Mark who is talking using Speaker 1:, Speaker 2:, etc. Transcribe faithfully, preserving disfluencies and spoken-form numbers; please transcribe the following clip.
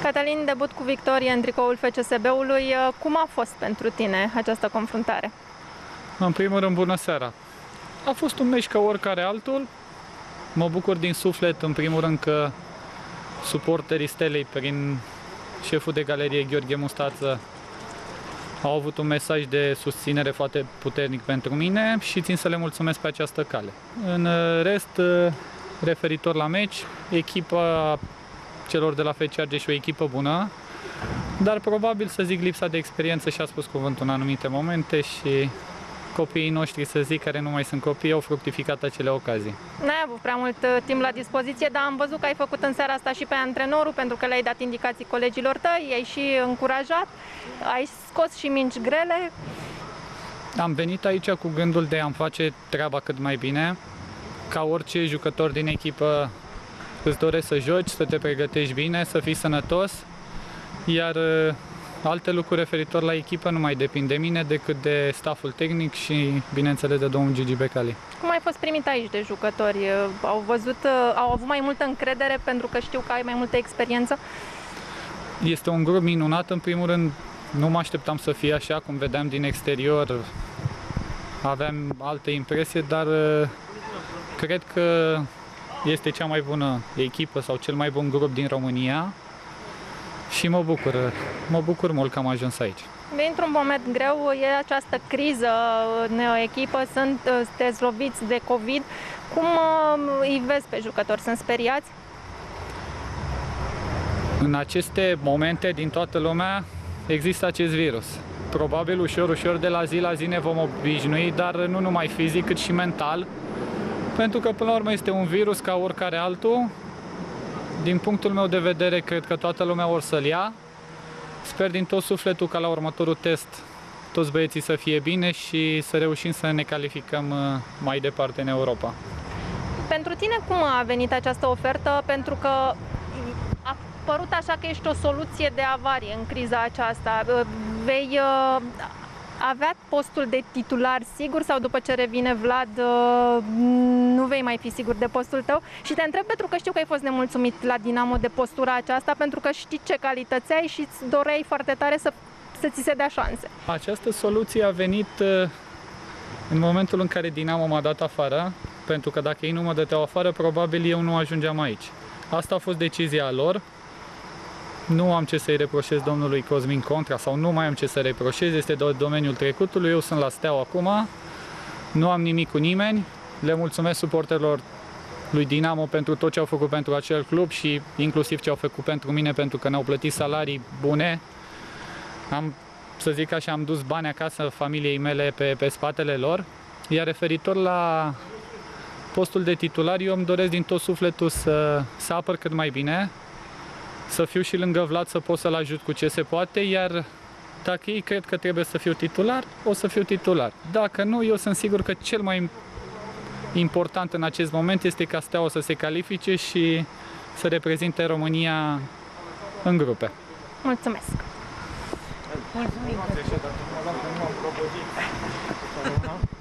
Speaker 1: Cătălin, debut cu victorie în tricoul F C S B-ului. Cum a fost pentru tine această confruntare?
Speaker 2: În primul rând, bună seara! A fost un meci ca oricare altul. Mă bucur din suflet, în primul rând, că suporterii Stelei, prin șeful de galerie Gheorghe Mustață, au avut un mesaj de susținere foarte puternic pentru mine și țin să le mulțumesc pe această cale. În rest, referitor la meci, echipa celor de la F C Argeș e o echipă bună, dar probabil, să zic, lipsa de experiență și-a spus cuvântul în anumite momente și copiii noștri, să zic, care nu mai sunt copii, au fructificat acele ocazii.
Speaker 1: N-ai avut prea mult timp la dispoziție, dar am văzut că ai făcut în seara asta și pe antrenorul, pentru că le-ai dat indicații colegilor tăi, i-ai și încurajat, ai scos și mingi grele.
Speaker 2: Am venit aici cu gândul de a-mi face treaba cât mai bine. Ca orice jucător din echipă, îți doresc să joci, să te pregătești bine, să fii sănătos, iar alte lucruri referitor la echipă nu mai depind de mine decât de stafful tehnic și, bineînțeles, de domnul Gigi Becali.
Speaker 1: Cum ai fost primit aici de jucători? Au văzut, au avut mai multă încredere pentru că știu că ai mai multă experiență?
Speaker 2: Este un grup minunat, în primul rând. Nu mă așteptam să fie așa, cum vedeam din exterior. Aveam alte impresie, dar cred că este cea mai bună echipă sau cel mai bun grup din România și mă bucur, mă bucur mult că am ajuns aici.
Speaker 1: Într-un moment greu, e această criză în echipă, sunt dezloviți de COVID. Cum îi vezi pe jucători? Sunt speriați?
Speaker 2: În aceste momente din toată lumea există acest virus. Probabil ușor, ușor, de la zi la zi ne vom obișnui, dar nu numai fizic, cât și mental. Pentru că, până la urmă, este un virus ca oricare altul. Din punctul meu de vedere, cred că toată lumea or să-l ia. Sper din tot sufletul ca la următorul test toți băieții să fie bine și să reușim să ne calificăm mai departe în Europa.
Speaker 1: Pentru tine cum a venit această ofertă? Pentru că a părut așa că ești o soluție de avarie în criza aceasta. Vei avea postul de titular sigur sau după ce revine Vlad nu vei mai fi sigur de postul tău? Și te întreb pentru că știu că ai fost nemulțumit la Dinamo de postura aceasta, pentru că știi ce calități ai și îți doreai foarte tare să, să ți se dea șanse.
Speaker 2: Această soluție a venit în momentul în care Dinamo m-a dat afară, pentru că dacă ei nu mă dăteau afară, probabil eu nu ajungeam aici. Asta a fost decizia lor. Nu am ce să-i reproșez domnului Cosmin Contra sau nu mai am ce să reproșez, este de domeniul trecutului, eu sunt la Steaua acum, nu am nimic cu nimeni, le mulțumesc suporterilor lui Dinamo pentru tot ce au făcut pentru acel club și inclusiv ce au făcut pentru mine, pentru că ne-au plătit salarii bune. Am, să zic așa, am dus bani acasă familiei mele pe, pe spatele lor, iar referitor la postul de titular, eu îmi doresc din tot sufletul să, să apăr cât mai bine, să fiu și lângă Vlad, să pot să-l ajut cu ce se poate, iar dacă ei cred că trebuie să fiu titular, o să fiu titular. Dacă nu, eu sunt sigur că cel mai important în acest moment este ca Steaua să se califice și să reprezinte România în grupe.
Speaker 1: Mulțumesc!
Speaker 3: Mulțumim!